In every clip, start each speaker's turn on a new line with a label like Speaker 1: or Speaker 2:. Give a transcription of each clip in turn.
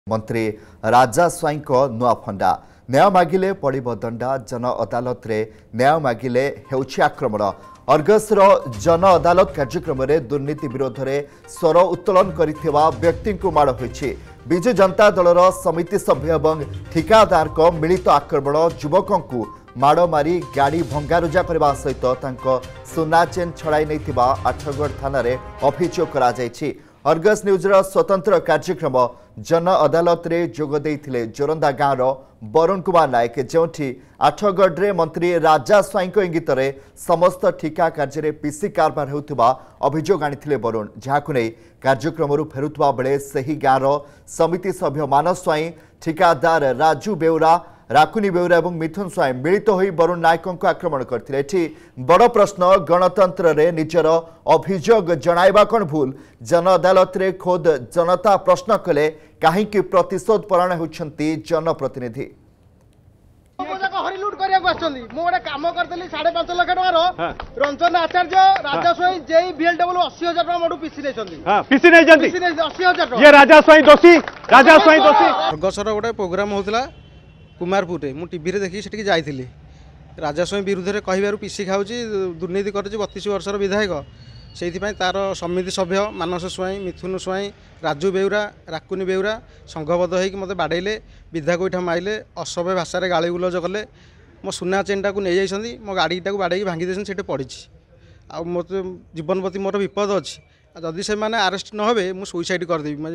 Speaker 1: मंत्री राजा स्वाई नुआ फंडा न्याय मागिले पड़िब दंडा जन अदालत रे न्याय मागिले हेउछि आक्रमण अर्गसर जन अदालत कार्यक्रम में दुर्नीति विरोध में स्वर उत्तोलन करथिबा व्यक्ति को माड़ होइछि। विजु जनता दलर समिति सभ्य और ठिकादार को मिलित आक्रमण युवकों को माड़ मारी गाड़ी भंगारुजा करने सहित सुना चेन छड़ाई नहीं आठगढ़ थाना अभियोग करा जायछि। अर्गस न्यूजर स्वतंत्र कार्यक्रम जन अदालत रे जोग देइथिले जोरंदा गाँव वरुण कुमार नायक जोठी आठगढ़ मंत्री राजा स्वाई इंगित समस्त ठिका कार्य पीसी कारबार होउथिबा अभियोग आनिथिले वरुण जहाकु नै कार्यक्रम फेरुवा बेले सही गाँव समिति सभ्य मानस स्वाई ठिकादार राजू बेउरा राकुनी बेउरा और मिथुन स्वाई मिलित होई वरुण नायक को आक्रमण करथिले। एठी बड़ प्रश्न गणतंत्र रे निजर अभियोग जणाइबा कोन भूल जन अदालत रे खोद जनता प्रश्न कले कहीं प्रतिशोध परायण होउछंती जनप्रतिनिधि
Speaker 2: हरिलुट करिया आछंती मो गोटे काम करतली 5.5 लाख टकार रंजन आचार्य राजा स्वाई जेई बीएलडब्ल्यू 80,000 टका मोडू पीसी नेछंती पीसी नै जंती 80,000 टका ये राजा स्वाई दोषी
Speaker 3: अर्गसर गोटे प्रोग्राम होतला कुमारपुर मु टीवी रे देखि सेठी जाइथिली राजा स्वाई विरुद्ध रे कहिबारु पीसी खाउची दुर्नीति करछि 32 वर्षर विधायक से तार समिति सभ्य मानस स्वाई मिथुन स्वाई राजू बेउरा राकुनी बेउरा संघबद्ध होकर मत बाड़े विधा गोईठा माइले असभ्य भाषा गाड़ी गुलज कले मो सुना चेनटा को नहीं जाइए मो गाड़ीटा बाड़े भांगी देते से पड़ी आ मत जीवन प्रति मोर विपद अच्छी जदि से मैंने आरेस्ट न हे मुझे सुइसाइड करदेवी।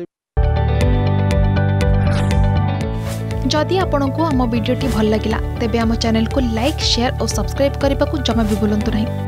Speaker 4: जदि आपंक आम भिडी भल लगा तेब आम चैनल को लाइक शेयर और सब्सक्राइब करने को जमा भी भूलु नहीं।